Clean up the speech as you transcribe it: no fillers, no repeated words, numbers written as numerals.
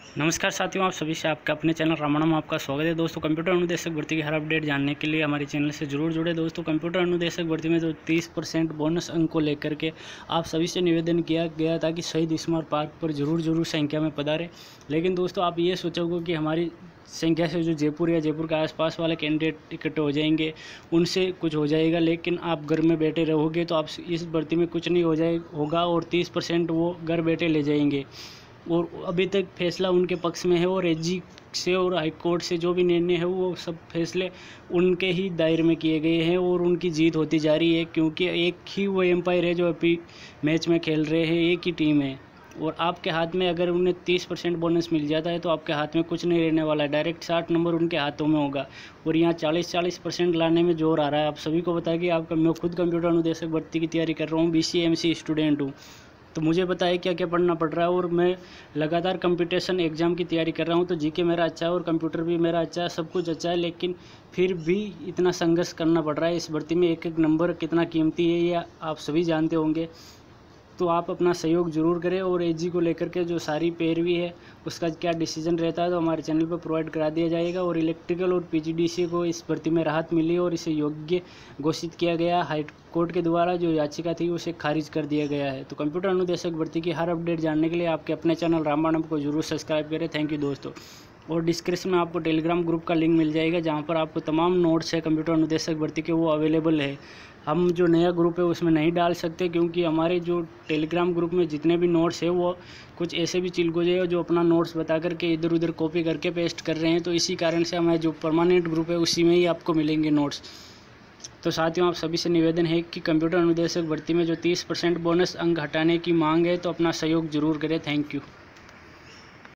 नमस्कार साथियों, आप सभी से आपका अपने चैनल रामायण में आपका स्वागत है। दोस्तों, कंप्यूटर अनुदेशक भर्ती की हर अपडेट जानने के लिए हमारे चैनल से जरूर जुड़े। दोस्तों, कंप्यूटर अनुदेशक भर्ती में जो 30% बोनस अंक को लेकर के आप सभी से निवेदन किया गया था कि शहीद स्मारक पार्क पर जरूर संख्या में पधारें। लेकिन दोस्तों, आप ये सोचोगे कि हमारी संख्या से जो जयपुर या जयपुर के आसपास वाले कैंडिडेट इकट्ठे हो जाएंगे, उनसे कुछ हो जाएगा, लेकिन आप घर में बैठे रहोगे तो आप इस भर्ती में कुछ नहीं होगा और 30% वो घर बैठे ले जाएंगे। और अभी तक फैसला उनके पक्ष में है और एजी से और हाई कोर्ट से जो भी निर्णय है वो सब फैसले उनके ही दायरे में किए गए हैं और उनकी जीत होती जा रही है, क्योंकि एक ही वो एम्पायर है जो अभी मैच में खेल रहे हैं, एक ही टीम है। और आपके हाथ में अगर उन्हें 30% बोनस मिल जाता है तो आपके हाथ में कुछ नहीं रहने वाला है, डायरेक्ट 60 नंबर उनके हाथों में होगा। और यहाँ 40% लाने में जोर आ रहा है। आप सभी को बताया कि मैं खुद कंप्यूटर अनुदेशक भर्ती की तैयारी कर रहा हूँ, BCMC स्टूडेंट हूँ, तो मुझे पता है क्या क्या पढ़ना पड़ रहा है। और मैं लगातार कंपटीशन एग्ज़ाम की तैयारी कर रहा हूँ, तो जीके मेरा अच्छा है और कंप्यूटर भी मेरा अच्छा है, सब कुछ अच्छा है, लेकिन फिर भी इतना संघर्ष करना पड़ रहा है इस भर्ती में। एक नंबर कितना कीमती है ये आप सभी जानते होंगे। तो आप अपना सहयोग जरूर करें और एजी को लेकर के जो सारी पैरवी है उसका क्या डिसीजन रहता है तो हमारे चैनल पर प्रोवाइड करा दिया जाएगा। और इलेक्ट्रिकल और PGDC को इस भर्ती में राहत मिली और इसे योग्य घोषित किया गया। हाई कोर्ट के द्वारा जो याचिका थी उसे खारिज कर दिया गया है। तो कंप्यूटर अनुदेशक भर्ती की हर अपडेट जानने के लिए आपके अपने चैनल रामायण को जरूर सब्सक्राइब करें। थैंक यू दोस्तों। और डिस्क्रिप्शन में आपको टेलीग्राम ग्रुप का लिंक मिल जाएगा, जहाँ पर आपको तमाम नोट्स है कंप्यूटर अनुदेशक भर्ती के वो अवेलेबल है। हम जो नया ग्रुप है उसमें नहीं डाल सकते, क्योंकि हमारे जो टेलीग्राम ग्रुप में जितने भी नोट्स है वो कुछ ऐसे भी चिलगोजे हैं जो अपना नोट्स बता करके इधर उधर कॉपी करके पेस्ट कर रहे हैं। तो इसी कारण से हमारा जो परमानेंट ग्रुप है उसी में ही आपको मिलेंगे नोट्स। तो साथियों, आप सभी से निवेदन है कि कंप्यूटर अनुदेशक भर्ती में जो 30% बोनस अंक हटाने की मांग है तो अपना सहयोग जरूर करें। Thank you.